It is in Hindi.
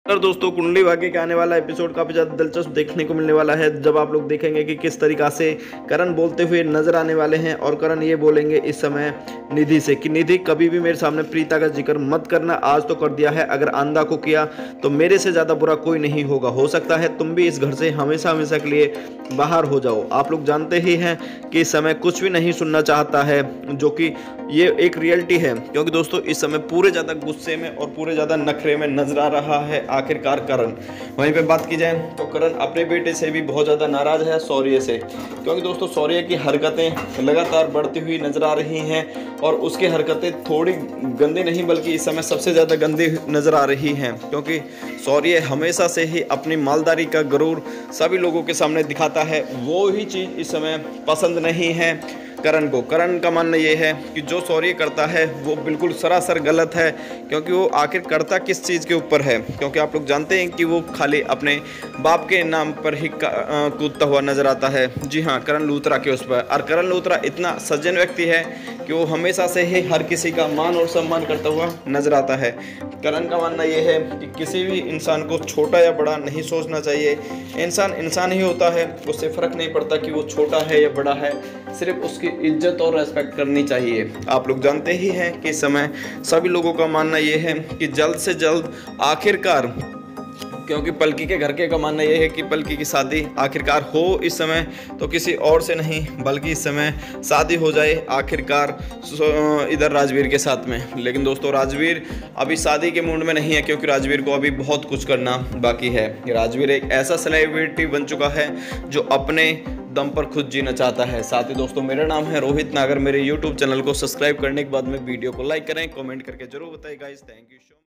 और दोस्तों कुंडली भाग्य के आने वाला एपिसोड काफ़ी ज़्यादा दिलचस्प देखने को मिलने वाला है, जब आप लोग देखेंगे कि किस तरीक़ा से करण बोलते हुए नजर आने वाले हैं। और करण ये बोलेंगे इस समय निधि से कि निधि कभी भी मेरे सामने प्रीता का जिक्र मत करना, आज तो कर दिया है, अगर आंधा को किया तो मेरे से ज़्यादा बुरा कोई नहीं होगा, हो सकता है तुम भी इस घर से हमेशा हमेशा के लिए बाहर हो जाओ। आप लोग जानते ही हैं कि इस समय कुछ भी नहीं सुनना चाहता है, जो कि ये एक रियलिटी है, क्योंकि दोस्तों इस समय पूरे ज़्यादा गुस्से में और पूरे ज़्यादा नखरे में नजर आ रहा है आखिरकार करण। वहीं पे बात की जाए तो करण अपने बेटे से भी बहुत ज़्यादा नाराज़ है, शौर्य से, क्योंकि दोस्तों शौर्य की हरकतें लगातार बढ़ती हुई नजर आ रही हैं और उसकी हरकतें थोड़ी गंदी नहीं बल्कि इस समय सबसे ज़्यादा गंदी नज़र आ रही हैं, क्योंकि शौर्य हमेशा से ही अपनी मालदारी का गरूर सभी लोगों के सामने दिखाता है। वो ही चीज़ इस समय पसंद नहीं है करण को। करण का मानना ये है कि जो शौर्य करता है वो बिल्कुल सरासर गलत है, क्योंकि वो आखिर करता किस चीज़ के ऊपर है, क्योंकि आप लोग जानते हैं कि वो खाली अपने बाप के नाम पर ही कूदता हुआ नजर आता है। जी हाँ, करण लूथरा के उस पर। और करण लूथरा इतना सज्जन व्यक्ति है कि वो हमेशा से ही हर किसी का मान और सम्मान करता हुआ नजर आता है। करण का मानना यह है कि किसी भी इंसान को छोटा या बड़ा नहीं सोचना चाहिए। इंसान इंसान ही होता है, उससे फ़र्क नहीं पड़ता कि वो छोटा है या बड़ा है, सिर्फ उसकी इज्जत और रेस्पेक्ट करनी चाहिए। आप लोग जानते ही हैं कि इस समय सभी लोगों का मानना यह है कि जल्द से जल्द आखिरकार, क्योंकि पलकी के घर के का मानना यह है कि पलकी की शादी आखिरकार हो इस समय, तो किसी और से नहीं बल्कि इस समय शादी हो जाए आखिरकार इधर राजवीर के साथ में। लेकिन दोस्तों राजवीर अभी शादी के मूड में नहीं है, क्योंकि राजवीर को अभी बहुत कुछ करना बाकी है। राजवीर एक ऐसा सेलिब्रिटी बन चुका है जो अपने दम पर खुद जीना चाहता है। साथ ही दोस्तों मेरा नाम है रोहित नागर। मेरे यूट्यूब चैनल को सब्सक्राइब करने के बाद में वीडियो को लाइक करें, कमेंट करके जरूर बताइए guys. Thank you so much.